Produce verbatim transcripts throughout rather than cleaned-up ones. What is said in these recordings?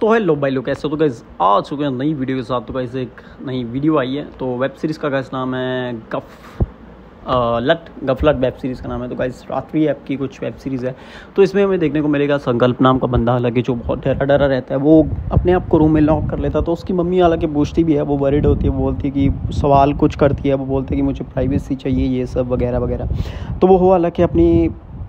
तो हेलो भाई लोग, कैसे हो? तो गाइस आ चुके हैं नई वीडियो के साथ। तो गाइस एक नई वीडियो आई है, तो वेब सीरीज़ का गाइस नाम है गफ आ, लट गफलट वेब सीरीज़ का नाम है। तो गाइस रात्रि ऐप की कुछ वेब सीरीज़ है। तो इसमें हमें देखने को मिलेगा संकल्प नाम का बंदा, हालांकि जो बहुत डरा डरा रहता है, वो अपने आप को रूम में लॉक कर लेता। तो उसकी मम्मी हालांकि पूछती भी है, वो वरीड होती है, वो बोलती है कि सवाल कुछ करती है, वो बोलती है कि मुझे प्राइवेसी चाहिए, ये सब वगैरह वगैरह। तो वो हालांकि अपनी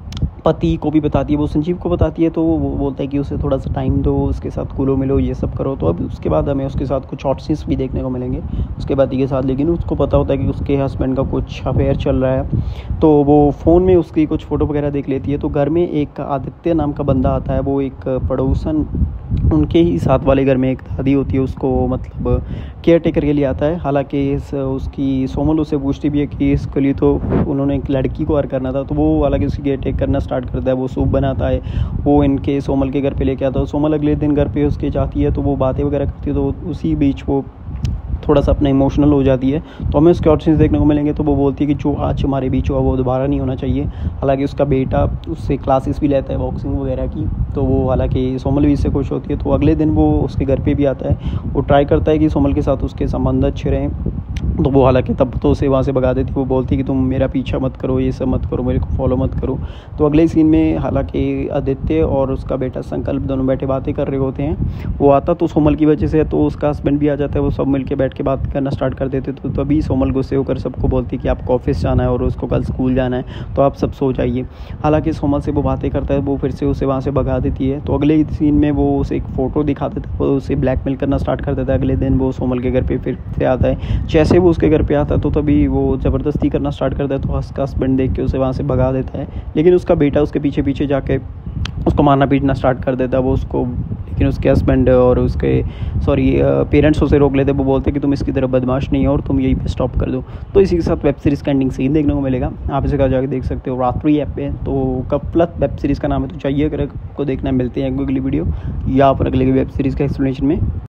पति को भी बताती है, वो संजीव को बताती है। तो वो बोलता है कि उसे थोड़ा सा टाइम दो, उसके साथ घुलो मिलो, ये सब करो। तो अब उसके बाद हमें उसके साथ कुछ शॉर्ट सीन्स भी देखने को मिलेंगे उसके बाद के साथ। लेकिन उसको पता होता है कि उसके हस्बैंड का कुछ अफेयर चल रहा है, तो वो फ़ोन में उसकी कुछ फ़ोटो वगैरह देख लेती है। तो घर में एक आदित्य नाम का बंदा आता है, वो एक पड़ोसन, उनके ही साथ वाले घर में एक दादी होती है, उसको मतलब केयर टेकर के लिए आता है। हालांकि इस उसकी सोमल उसे पूछती भी है कि इसके लिए तो उन्होंने एक लड़की को हर करना था। तो वो हालांकि उसकी केयर टेक करना स्टार्ट करता है, वो सूप बनाता है, वो इनके सोमल के घर पे लेके आता है। सोमल अगले दिन घर पे उसके जाती है, तो वो बातें वगैरह करती है। तो उसी बीच वो थोड़ा सा अपना इमोशनल हो जाती है, तो हमें उसके ऑप्शन देखने को मिलेंगे। तो वो बोलती है कि जो आज हमारे बीच हुआ वो दोबारा नहीं होना चाहिए। हालांकि उसका बेटा उससे क्लासेस भी लेता है बॉक्सिंग वगैरह की, तो वो हालांकि सोमल भी इससे खुश होती है। तो अगले दिन वो उसके घर पे भी आता है, वो ट्राई करता है कि सोमल के साथ उसके संबंध अच्छे रहें। तो वो हालांकि तब तो उसे वहाँ से भगा देती है, वो बोलती है कि तुम मेरा पीछा मत करो, ये सब मत करो, मेरे को फॉलो मत करो। तो अगले सीन में हालांकि आदित्य और उसका बेटा संकल्प दोनों बैठे बातें कर रहे होते हैं। वो आता तो सोमल की वजह से, तो उसका हस्बैंड भी आ जाता है, वो सब मिलके बैठ के बात करना स्टार्ट कर देते। तो तभी सोमल गुस्से होकर सबको बोलती है कि आपको ऑफिस जाना है और उसको कल स्कूल जाना है, तो आप सब सो जाइए। हालांकि सोमल से वो बातें करता है, वो फिर से उसे वहाँ से भगा देती है। तो अगले सीन में वो उसे एक फ़ोटो दिखा देता है, वो उसे ब्लैकमेल करना स्टार्ट कर देता है। अगले दिन वो सोमल के घर पर फिर से आता है। जैसे वो उसके घर पर आता है, तो तभी वो ज़बरदस्ती करना स्टार्ट करता है। तो उसका हस्बैंड देख के उसे वहाँ से भगा देता है, लेकिन उसका बेटा उसके पीछे पीछे जाके उसको मारना पीटना स्टार्ट कर देता है। वो उसको, लेकिन उसके हस्बैंड और उसके सॉरी पेरेंट्स उसे रोक लेते हैं। वो बोलते हैं कि तुम इसकी तरह बदमाश नहीं हो और तुम यहीं पे स्टॉप कर दो। तो इसी के साथ वेब सीरीज़ का एंडिंग सीन देखने को मिलेगा, आप इसे कहा जाकर देख सकते हो रात्रि ऐप पे। तो गफलत वेब सीरीज़ का नाम है, तो चाहिए अगर आपको देखना। मिलते हैं अगली वीडियो या फिर अगले वेब सीरीज़ का एक्सप्लेनेशन में।